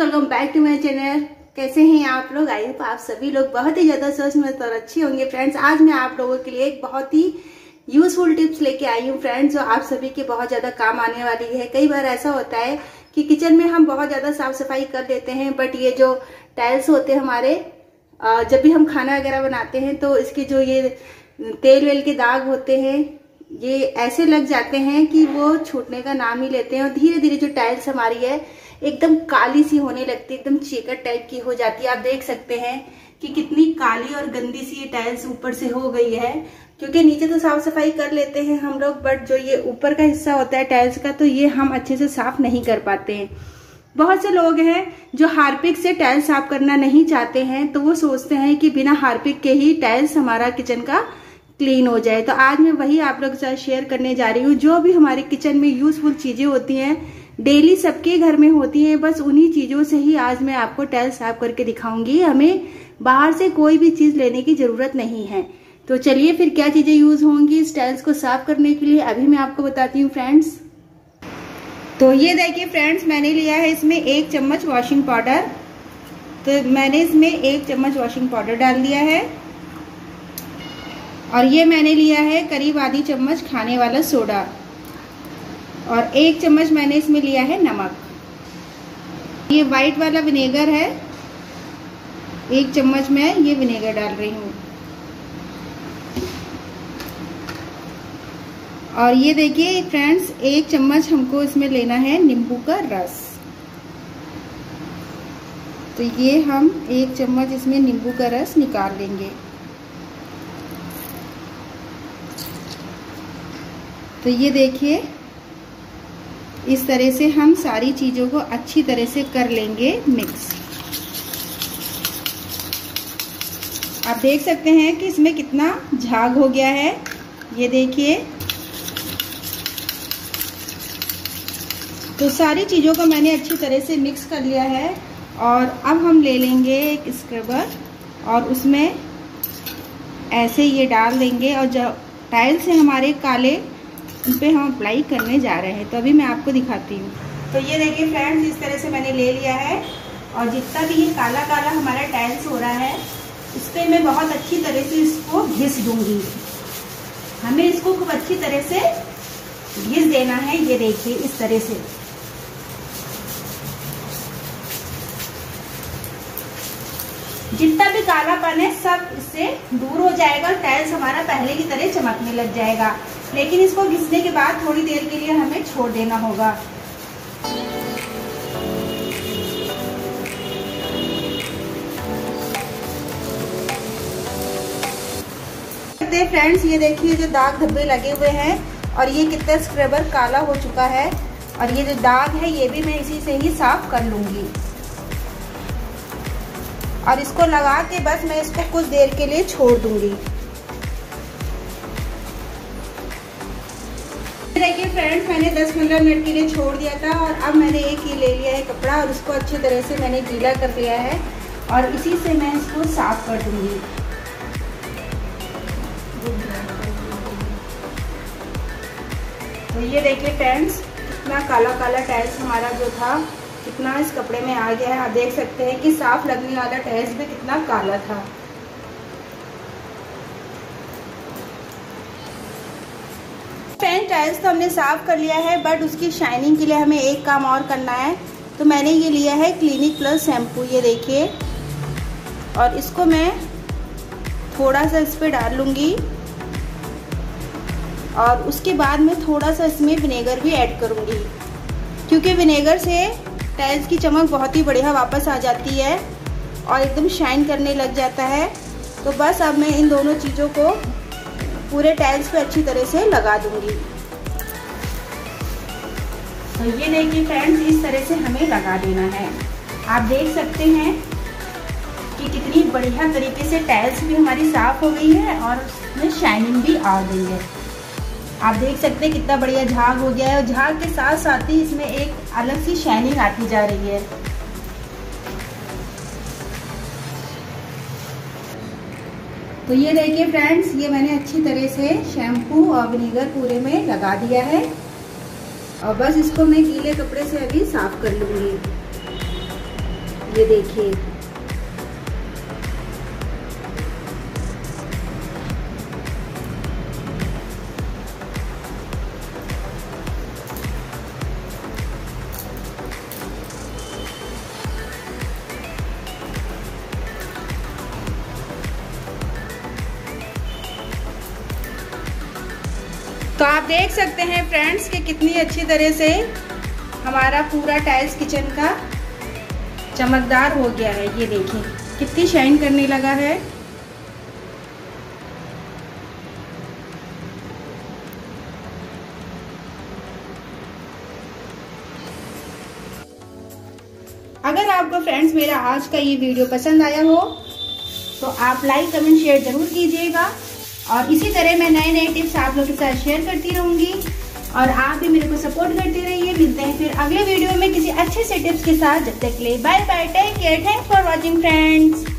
Welcome back to my channel. कैसे हैं आप लोग? आई होप आप सभी लोग बहुत ही ज्यादा स्वस्थ में और अच्छे होंगे। फ्रेंड्स, आज मैं आप लोगों के लिए एक बहुत ही यूजफुल टिप्स लेके आई हूँ फ्रेंड्स, जो आप सभी के बहुत ज्यादा काम आने वाली है। कई बार ऐसा होता है कि किचन में हम बहुत ज्यादा साफ सफाई कर देते हैं, बट ये जो टाइल्स होते हैं हमारे, जब भी हम खाना वगैरह बनाते हैं तो इसके जो ये तेल वेल के दाग होते हैं, ये ऐसे लग जाते हैं कि वो छूटने का नाम ही लेते हैं और धीरे धीरे जो टाइल्स हमारी है एकदम काली सी होने लगती है, एकदम चेकर टाइप की हो जाती है। आप देख सकते हैं कि कितनी काली और गंदी सी ये टाइल्स ऊपर से हो गई है, क्योंकि नीचे तो साफ सफाई कर लेते हैं हम लोग, बट जो ये ऊपर का हिस्सा होता है टाइल्स का, तो ये हम अच्छे से साफ नहीं कर पाते हैं। बहुत से लोग हैं जो हार्पिक से टाइल्स साफ करना नहीं चाहते हैं, तो वो सोचते हैं कि बिना हार्पिक के ही टाइल्स हमारा किचन का क्लीन हो जाए। तो आज मैं वही आप लोग के साथ शेयर करने जा रही हूँ। जो भी हमारे किचन में यूजफुल चीजें होती हैं, डेली सबके घर में होती हैं, बस उन्हीं चीजों से ही आज मैं आपको टाइल्स साफ करके दिखाऊंगी। हमें बाहर से कोई भी चीज लेने की जरूरत नहीं है। तो चलिए फिर क्या चीजें यूज होंगी इस टाइल्स को साफ करने के लिए, अभी मैं आपको बताती हूँ फ्रेंड्स। तो ये देखिए फ्रेंड्स, मैंने लिया है इसमें 1 चम्मच वॉशिंग पाउडर। तो मैंने इसमें 1 चम्मच वॉशिंग पाउडर डाल दिया है, और ये मैंने लिया है करीब आधी चम्मच खाने वाला सोडा, और 1 चम्मच मैंने इसमें लिया है नमक। ये वाइट वाला विनेगर है, 1 चम्मच मैं ये विनेगर डाल रही हूँ। और ये देखिए फ्रेंड्स, 1 चम्मच हमको इसमें लेना है नींबू का रस। तो ये हम 1 चम्मच इसमें नींबू का रस निकाल लेंगे। तो ये देखिए, इस तरह से हम सारी चीजों को अच्छी तरह से कर लेंगे मिक्स। आप देख सकते हैं कि इसमें कितना झाग हो गया है, ये देखिए। तो सारी चीजों को मैंने अच्छी तरह से मिक्स कर लिया है, और अब हम ले लेंगे एक स्क्रबर और उसमें ऐसे ये डाल देंगे, और जो टाइल्स हैं हमारे काले, उन पे हम अप्लाई करने जा रहे हैं। तो अभी मैं आपको दिखाती हूँ। तो ये देखिए फ्रेंड्स, इस तरह से मैंने ले लिया है, और जितना भी ये काला काला हमारा टाइल्स हो रहा है, उस पर मैं बहुत अच्छी तरह से इसको घिस दूंगी। हमें इसको खूब अच्छी तरह से घिस देना है। ये देखिए इस तरह से। जितना भी कालापन है सब इससे दूर हो जाएगा, और टाइल्स हमारा पहले की तरह चमकने लग जाएगा। लेकिन इसको घिसने के बाद थोड़ी देर के लिए हमें छोड़ देना होगा। फ्रेंड्स, ये देखिए जो दाग धब्बे लगे हुए हैं, और ये कितना स्क्रबर काला हो चुका है, और ये जो दाग है ये भी मैं इसी से ही साफ कर लूंगी। और इसको लगा के बस मैं इसको कुछ देर के लिए छोड़ दूंगी। देखिए फ्रेंड्स, मैंने 10-15 मिनट के लिए छोड़ दिया था, और अब मैंने एक ही ले लिया है कपड़ा, और उसको अच्छी तरह से मैंने गीला कर लिया है, और इसी से मैं इसको साफ कर दूंगी। तो ये देखिए फ्रेंड्स, कितना काला काला टाइल्स हमारा जो था, कितना इस कपड़े में आ गया है। आप देख सकते हैं कि साफ लगने वाला टाइल्स भी कितना काला था। टाइल्स तो हमने साफ कर लिया है, बट उसकी शाइनिंग के लिए हमें एक काम और करना है। तो मैंने ये लिया है क्लिनिक प्लस शैम्पू, ये देखिए, और इसको मैं थोड़ा सा इस पे डाल लूँगी, और उसके बाद मैं थोड़ा सा इसमें विनेगर भी ऐड करूँगी, क्योंकि विनेगर से टाइल्स की चमक बहुत ही बढ़िया वापस आ जाती है और एकदम शाइन करने लग जाता है। तो बस अब मैं इन दोनों चीज़ों को पूरे टाइल्स पे अच्छी तरह से लगा दूंगी। तो ये देखिए फ्रेंड्स, इस तरह से हमें लगा देना है। आप देख सकते हैं कि कितनी बढ़िया तरीके से टाइल्स भी हमारी साफ हो गई है, और उसमें शाइनिंग भी आ गई है। आप देख सकते हैं कितना बढ़िया झाग हो गया है, और झाग के साथ साथ ही इसमें एक अलग सी शाइनिंग आती जा रही है। तो ये देखिए फ्रेंड्स, ये मैंने अच्छी तरह से शैम्पू और विनेगर पूरे में लगा दिया है, और बस इसको मैं गीले कपड़े से अभी साफ कर लूंगी। ये देखिए, तो आप देख सकते हैं फ्रेंड्स कि कितनी अच्छी तरह से हमारा पूरा टाइल्स किचन का चमकदार हो गया है। ये देखिए कितनी शाइन करने लगा है। अगर आपको फ्रेंड्स मेरा आज का ये वीडियो पसंद आया हो तो आप लाइक कमेंट शेयर जरूर कीजिएगा, और इसी तरह मैं नए नए टिप्स आप लोगों के साथ शेयर करती रहूंगी, और आप भी मेरे को सपोर्ट करते रहिए। मिलते हैं फिर अगले वीडियो में किसी अच्छे से टिप्स के साथ। जब तक के लिए bye bye, take care, thanks for watching friends.